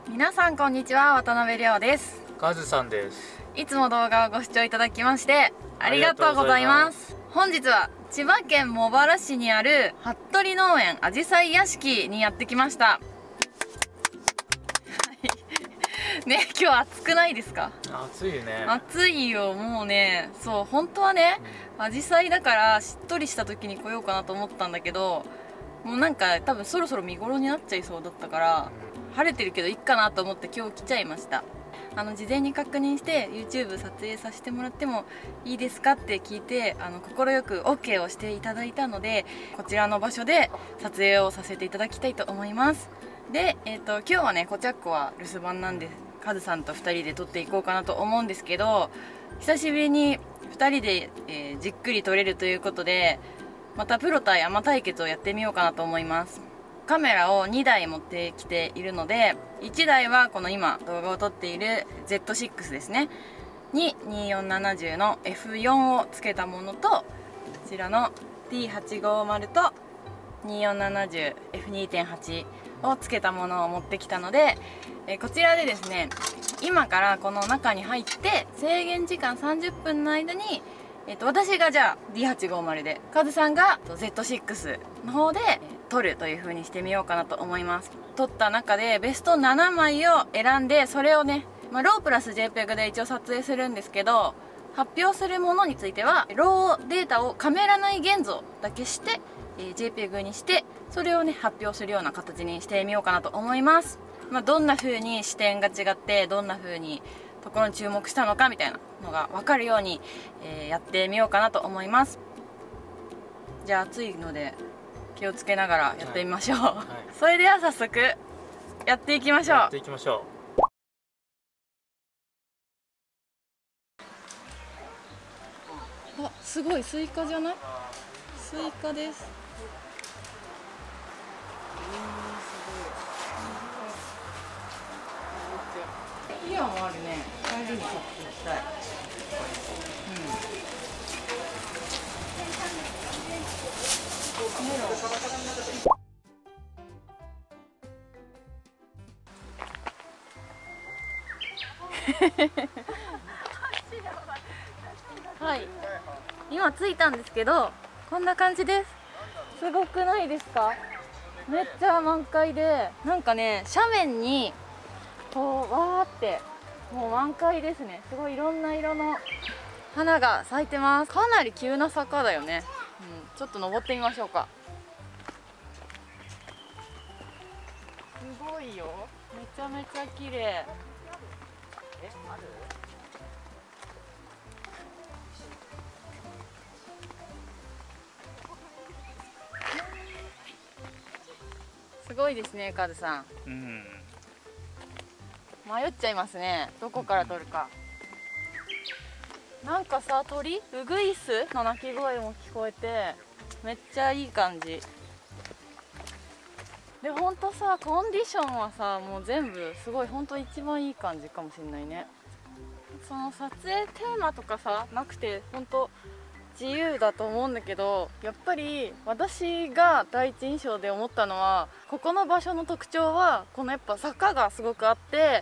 皆さんこんにちは、渡辺亮です。 カズさんです。 いつも動画をご視聴いただきましてありがとうございます。本日は千葉県茂原市にある服部農園あじさい屋敷にやってきました。ね、今日暑くないですか？ 暑いね。 暑いよ、もうね。そう、本当はね、あじさいだからしっとりした時に来ようかなと思ったんだけど、もうなんか多分そろそろ見頃になっちゃいそうだったから、晴れてるけどいっかなと思って今日来ちゃいました。事前に確認して YouTube 撮影させてもらってもいいですかって聞いて、快く OK をしていただいたので、こちらの場所で撮影をさせていただきたいと思います。で、今日はね、こちゃっこは留守番なんで、カズさんと2人で撮っていこうかなと思うんですけど、久しぶりに2人で、じっくり撮れるということで、またプロ対アマ対決をやってみようかなと思います。カメラを2台持ってきているので、1台はこの今動画を撮っている Z6 ですねに2470の F4 をつけたものと、こちらの D850 と 2470F2.8 をつけたものを持ってきたので、こちらでですね、今からこの中に入って制限時間30分の間に、私がじゃあ D850 で、カズさんが Z6 の方で撮るという風にしてみようかなと思います。撮った中でベスト7枚を選んで、それをね、ロープラス JPEG で一応撮影するんですけど、発表するものについてはローデータをカメラ内現像だけして、JPEG にして、それをね発表するような形にしてみようかなと思います。どんな風に視点が違って、どんな風にところに注目したのかみたいなのが分かるように、やってみようかなと思います。じゃあ暑いので気をつけながらやってみましょう、はい、それでは早速やっていきましょう。 やっていきましょう。あ、すごい、スイカじゃない？スイカです。ピアもあるね。帰りに買っていきたい。メロン。はい、今着いたんですけど、こんな感じです。すごくないですか？めっちゃ満開で、なんかね、斜面にこうわーってもう満開ですね。すごいいろんな色の花が咲いてます。かなり急な坂だよね。ちょっと登ってみましょうか。すごいよ、めちゃめちゃ綺麗。すごいですね、カズさん。迷っちゃいますね、どこから撮るか。なんかさ、鳥ウグイスの鳴き声も聞こえて、めっちゃいい感じで、ほんとさ、コンディションはさ、もう全部すごい、ほんと一番いい感じかもしれないね。その撮影テーマとかさなくて、ほんと自由だと思うんだけど、やっぱり私が第一印象で思ったのは、ここの場所の特徴はこのやっぱ坂がすごくあって、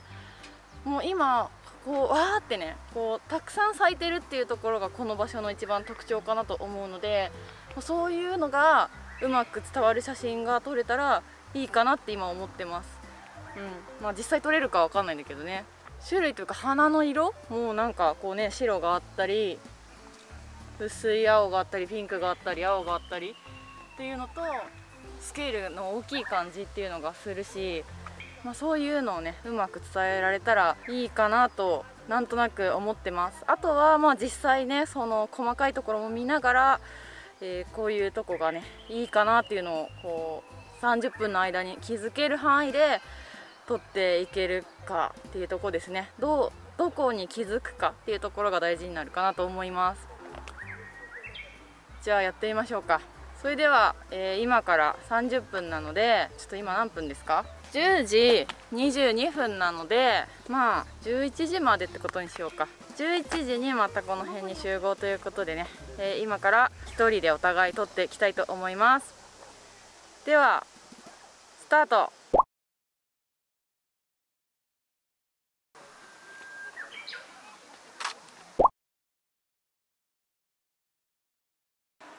もう今こうわーってね、こうたくさん咲いてるっていうところがこの場所の一番特徴かなと思うので、そういうのがうまく伝わる写真が撮れたらいいかなって今思ってます。実際撮れるかわかんないんだけどね。種類というか花の色もうなんかこうね、白があったり、薄い青があったり、ピンクがあったり、青があったりっていうのと、スケールの大きい感じっていうのがするし、そういうのをねうまく伝えられたらいいかなとなんとなく思ってます。あとは実際ね、その細かいところも見ながら、こういうとこがねいいかなっていうのをこう30分の間に気づける範囲で撮っていけるかっていうところですね。どこに気づくかっていうところが大事になるかなと思います。じゃあやってみましょうか。それでは、今から30分なので、ちょっと今何分ですか？10時22分なので、11時までってことにしようか。11時にまたこの辺に集合ということでね、今から1人でお互い撮っていきたいと思います。ではスタート。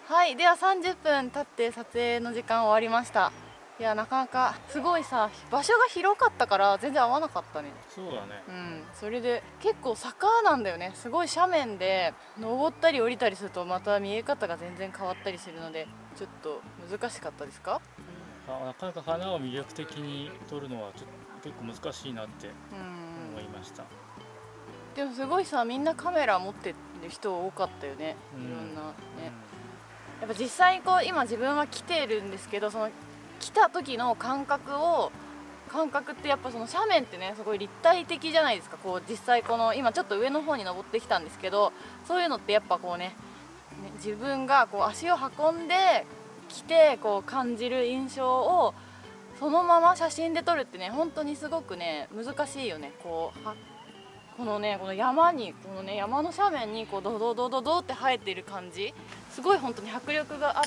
はい、では30分経って撮影の時間終わりました。いや、なかなかすごいさ、場所が広かったから全然合わなかったね。 そうだね。 うん、それで結構坂なんだよね。すごい斜面で登ったり降りたりするとまた見え方が全然変わったりするので、ちょっと難しかったですか？ なかなか花を魅力的に撮るのはちょっと結構難しいなって思いました。 でもすごいさ、みんなカメラ持ってる人多かったよね。いろんなね。やっぱ実際にこう今自分は来てるんですけど、その来た時の感覚ってやっぱその斜面ってね、すごい立体的じゃないですか。こう実際この今ちょっと上の方に登ってきたんですけど、そういうのってやっぱこうね、自分がこう足を運んで来てこう感じる印象をそのまま写真で撮るってね、本当にすごくね難しいよね。この山の斜面にこうドドドドドって生えている感じ、すごい本当に迫力があって、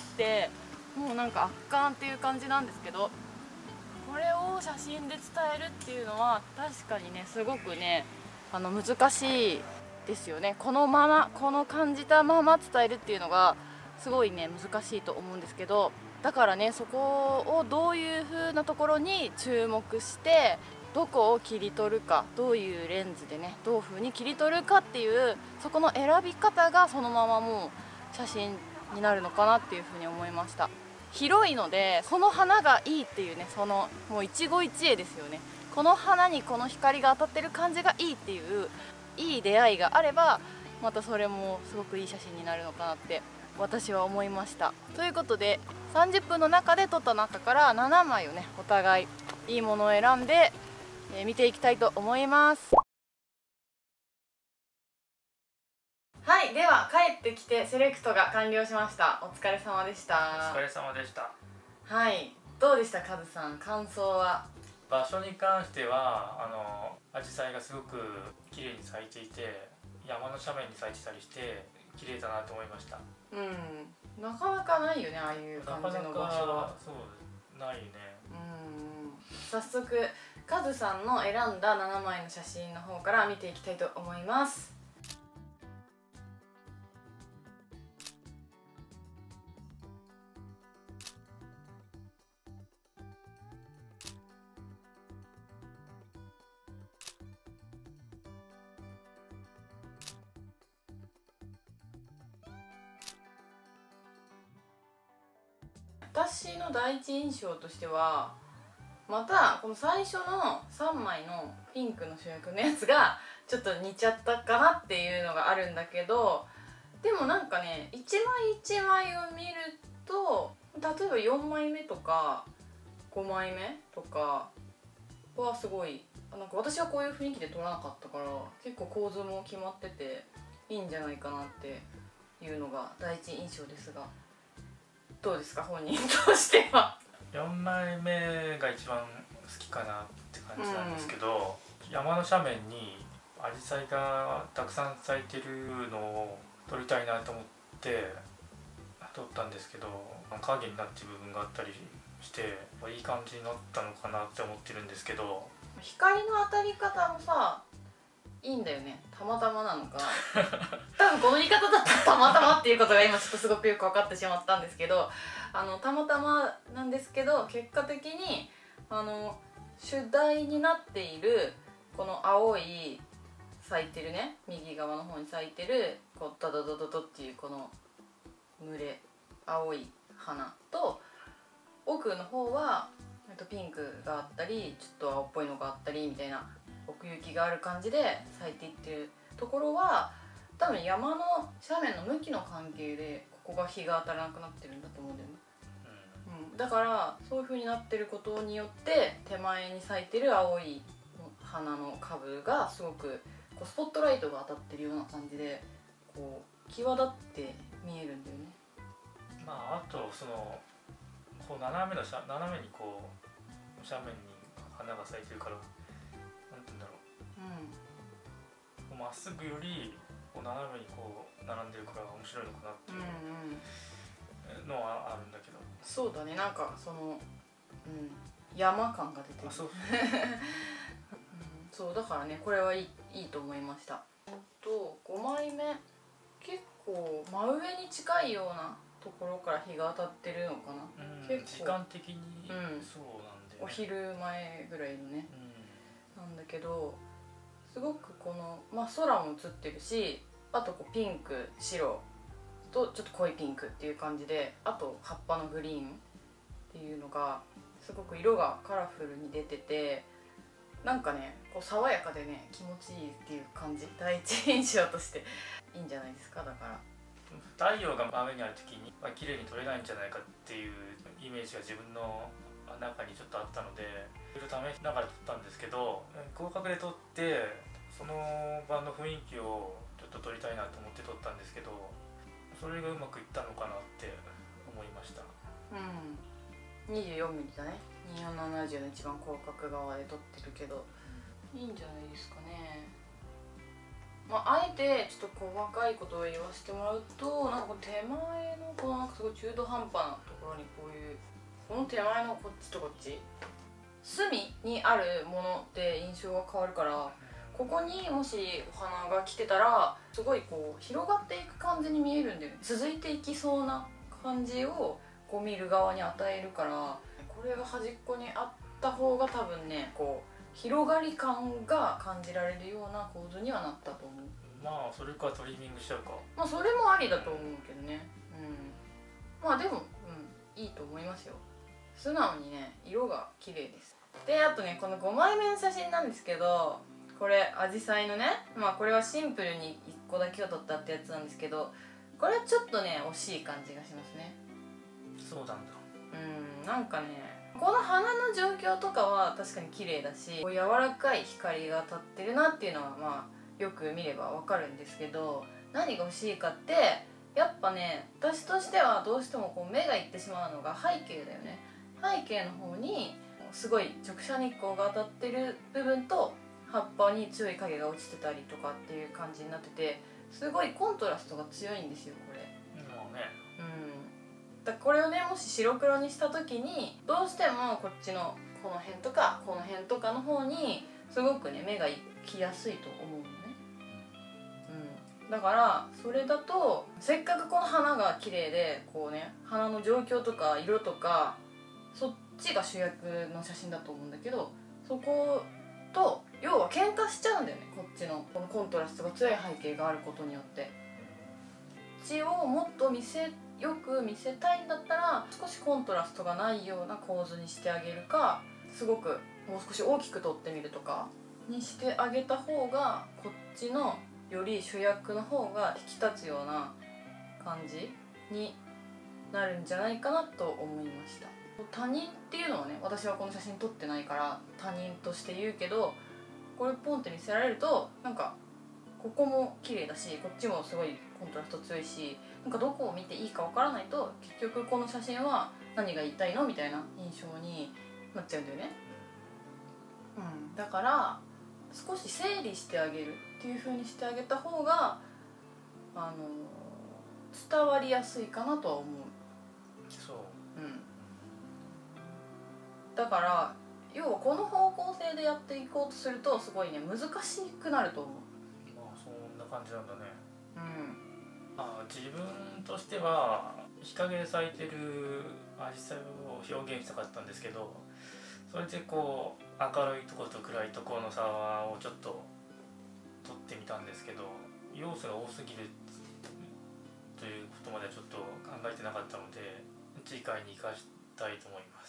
もうなんか圧巻っていう感じなんですけど、これを写真で伝えるっていうのは確かにねすごくね難しいですよね。この感じたまま伝えるっていうのがすごいね難しいと思うんですけど、だからねそこをどういう風なところに注目してどこを切り取るか、どういうレンズでねどういう風に切り取るかっていうそこの選び方がそのままもう写真になるのかなっていう風に思いました。広いのでその花がいいっていうね、そのもう一期一会ですよね。この花にこの光が当たってる感じがいいっていういい出会いがあれば、またそれもすごくいい写真になるのかなって私は思いました。ということで30分の中で撮った中から7枚をねお互いいいものを選んで見ていきたいと思います。はい、では帰ってきてセレクトが完了しました。お疲れ様でした。 お疲れ様でした。 はい、どうでしたカズさん、感想は？ 場所に関してはアジサイがすごく綺麗に咲いていて、山の斜面に咲いてたりして綺麗だなと思いました。 うん、なかなかないよね、ああいう感じの場所は。 そうないね。 早速カズさんの選んだ7枚の写真の方から見ていきたいと思います。私の第一印象としては、またこの最初の3枚のピンクの主役のやつがちょっと似ちゃったかなっていうのがあるんだけど、でもなんかね一枚一枚を見ると、例えば4枚目とか5枚目とかはすごいなんか私はこういう雰囲気で撮らなかったから、結構構図も決まってていいんじゃないかなっていうのが第一印象ですが、どうですか本人としては？ 4枚目が一番好きかなって感じなんですけど、山の斜面にアジサイがたくさん咲いてるのを撮りたいなと思って撮ったんですけど、影になってる部分があったりしていい感じになったのかなって思ってるんですけど、 光の当たり方もさいいんだよね。たまたまなのか多分この言い方だったらたまたまっていうことが今ちょっとすごくよく分かってしまったんですけど、たまたまなんですけど、結果的に主題になっているこの青い咲いてるね、右側の方に咲いてるこうドドドドドっていうこの群れ、青い花と奥の方はピンクがあったりちょっと青っぽいのがあったりみたいな奥行きがある感じで咲いていってるところは、多分山の斜面の向きの関係でここが日が当たらなくなってるんだと思うんだよね。だからそういう風になってることによって手前に咲いてる青い花の株がすごくこうスポットライトが当たってるような感じでこう際立って見えるんだよね。 あとこう斜めにこう斜面に花が咲いてるから、なんて言うんだろう、まっすぐよりこう斜めにこう並んでるから面白いのかなっていうのはあるんだけど、 そうだね、なんか山感が出てる。そうだからね、これはいいと思いました。5枚目結構真上に近いようなところから日が当たってるのかな、結構時間的にうんそうなんで、 お昼前ぐらいのね、なんだけどすごくこの、空も映ってるし、あとこうピンク白とちょっと濃いピンクっていう感じで、あと葉っぱのグリーンっていうのがすごく色がカラフルに出てて、なんかねこう爽やかでね気持ちいいっていう感じ、第一印象としていいんじゃないですか。だから太陽が真上にある時に綺麗に撮れないんじゃないかっていうイメージが自分の中にちょっとあったので、いろいろ試しながら撮ったんですけど、広角で撮ってその場の雰囲気をちょっと撮りたいなと思って撮ったんですけど、それがうまくいったのかなって思いました。 24ミリだね。2470の一番広角側で撮ってるけど、いいんじゃないですかね。あえてちょっと細かいことを言わせてもらうと、なんか手前のこのなんかすごい中途半端なところにこういう、この手前のこっちとこっち隅にあるもので印象が変わるから、ここにもしお花が来てたらすごいこう広がっていく感じに見えるんだよね。続いていきそうな感じをこう見る側に与えるから、これが端っこにあった方が多分ねこう広がり感が感じられるような構図にはなったと思う。 それかトリミングしちゃうか。 それもありだと思うけどね。でもいいと思いますよ。素直にね色が綺麗です。であとねこの5枚目の写真なんですけど、これアジサイのね、これはシンプルに1個だけを撮ったってやつなんですけど、これはちょっとね惜しい感じがしますね。 そうなんだ。 なんかねこの花の状況とかは確かに綺麗だし、こう柔らかい光が当たってるなっていうのはよく見ればわかるんですけど、何が欲しいかってやっぱね、私としてはどうしてもこう目がいってしまうのが背景だよね。背景の方にすごい直射日光が当たってる部分と葉っぱに強い影が落ちてたりとかっていう感じになってて、すごいコントラストが強いんですよこれ。だからこれをねもし白黒にした時にどうしてもこっちのこの辺とかこの辺とかの方にすごくね目が行きやすいと思うのね。だからそれだとせっかくこの花が綺麗でこうね花の状況とか色とかそっちが主役の写真だと思うんだけど、そこと要は喧嘩しちゃうんだよね。こっちのこのコントラストが強い背景があることによって、こっちをもっとよく見せたいんだったら少しコントラストがないような構図にしてあげるか、すごくもう少し大きく撮ってみるとかにしてあげた方がこっちのより主役の方が引き立つような感じになるんじゃないかなと思いました。他人っていうのはね、私はこの写真撮ってないから他人として言うけど、これポンって見せられるとなんかここも綺麗だしこっちもすごいコントラスト強いし、なんかどこを見ていいかわからないと結局この写真は何が言いたいのみたいな印象になっちゃうんだよね。だから少し整理してあげるっていう風にしてあげた方が伝わりやすいかなとは思う。 そう。 だから要はこの方向性でやっていこうとするとすごいね難しくなると思う。 そんな感じなんだね。自分としては日陰で咲いてるアジサイを表現したかったんですけど、それでこう明るいところと暗いところの差をちょっと取ってみたんですけど、要素が多すぎるということまではちょっと考えてなかったので、次回に生かしたいと思います。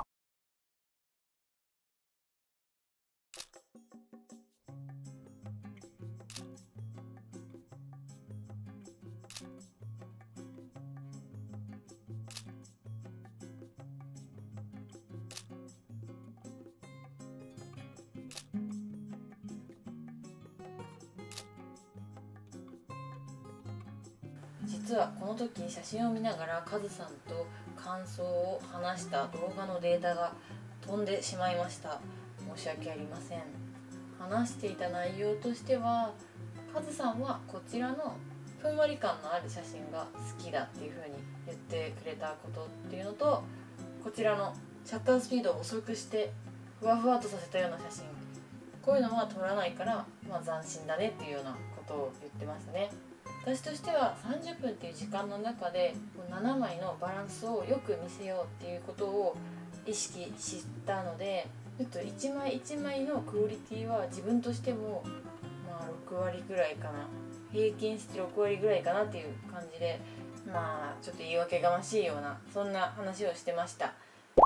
実はこの時写真を見ながらカズさんと感想を話した動画のデータが飛んでしまいました。申し訳ありません。話していた内容としては、カズさんはこちらのふんわり感のある写真が好きだっていう風に言ってくれたことっていうのと、こちらのシャッタースピードを遅くしてふわふわとさせたような写真、こういうのは撮らないから、斬新だねっていうようなことを言ってましたね。 私としては30分っていう時間の中で7枚のバランスをよく見せようっていうことを意識したので、ちょっと一枚一枚のクオリティは自分としてもまあ6割ぐらいかな、平均して6割ぐらいかなっていう感じで、まあちょっと言い訳がましいようなそんな話をしてました。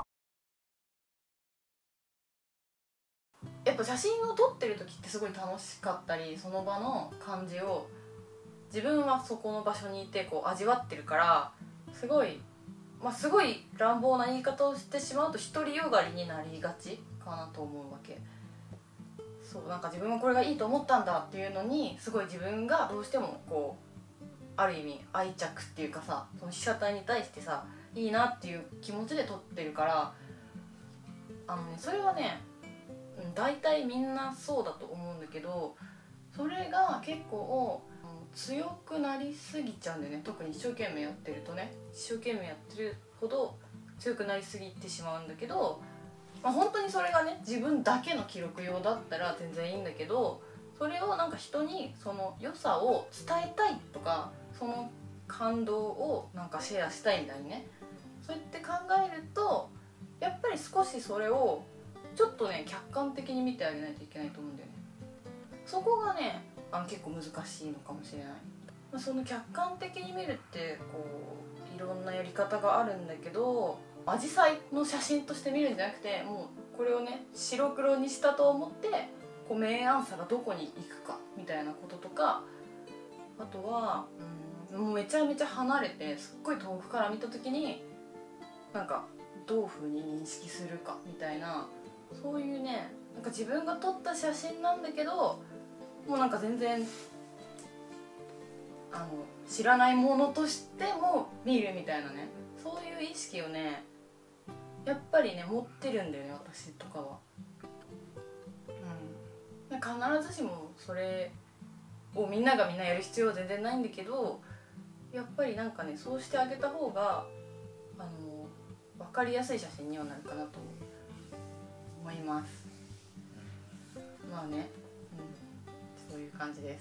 やっぱ写真を撮ってる時ってすごい楽しかったり、その場の感じを自分はそこの場所にいてこう味わってるから、すごい乱暴な言い方をしてしまうと独りよがりになりがちかなと思うわけ。そうなんか自分はこれがいいと思ったんだっていうのにすごい自分がどうしてもこうある意味愛着っていうかさ、その被写体に対してさいいなっていう気持ちで撮ってるから、それはね大体みんなそうだと思うんだけど、それが結構強くなりすぎちゃうんだよね。特に一生懸命やってるとね、一生懸命やってるほど強くなりすぎてしまうんだけど、本当にそれがね自分だけの記録用だったら全然いいんだけど、それをなんか人にその良さを伝えたいとか、その感動をなんかシェアしたいみたいにね、そうやって考えるとやっぱり少しそれをちょっとね客観的に見てあげないといけないと思うんだよね。そこがね結構難しいのかもしれない。その客観的に見るってこういろんなやり方があるんだけど、アジサイの写真として見るんじゃなくて、もうこれをね白黒にしたと思ってこう明暗さがどこに行くかみたいなこととか、あとはもうめちゃめちゃ離れてすっごい遠くから見た時になんかどういう風に認識するかみたいな、そういうねなんか自分が撮った写真なんだけどもうなんか全然知らないものとしても見るみたいなね、そういう意識をねやっぱりね持ってるんだよね私とかは。必ずしもそれをみんながみんなやる必要は全然ないんだけど、やっぱりなんかねそうしてあげた方が分かりやすい写真にはなるかなと思います。まあね、そういう感じです。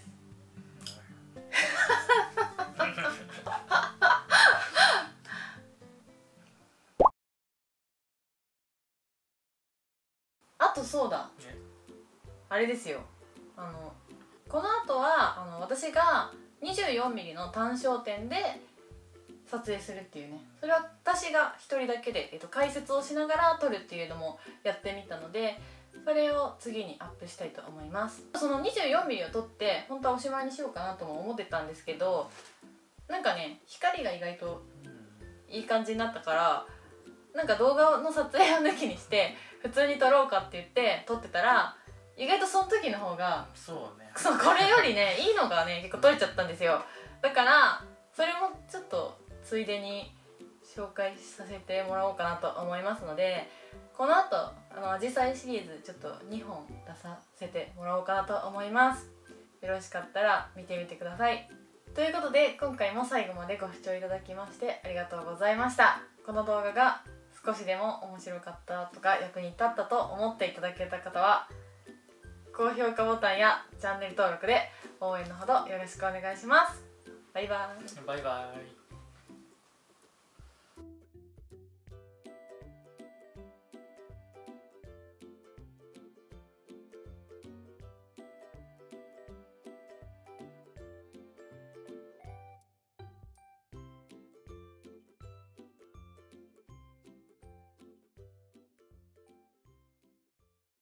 あとそうだ、あれですよ、この後は私が 24mm の単焦点で撮影するっていうね、それは私が一人だけで、解説をしながら撮るっていうのもやってみたので、それを次にアップしたいと思います。その 24mm を撮って本当はおしまいにしようかなとも思ってたんですけど、なんかね光が意外といい感じになったから、なんか動画の撮影を抜きにして普通に撮ろうかって言って撮ってたら、意外とその時の方がこれよりねいいのがね結構撮れちゃったんですよ。だからそれもちょっとついでに紹介させてもらおうかなと思いますので、この後アジサイシリーズちょっと2本出させてもらおうかなと思います。よろしかったら見てみてください。ということで今回も最後までご視聴いただきましてありがとうございました。この動画が少しでも面白かったとか役に立ったと思っていただけた方は高評価ボタンやチャンネル登録で応援のほどよろしくお願いします。バイバーイ。 バイバイ。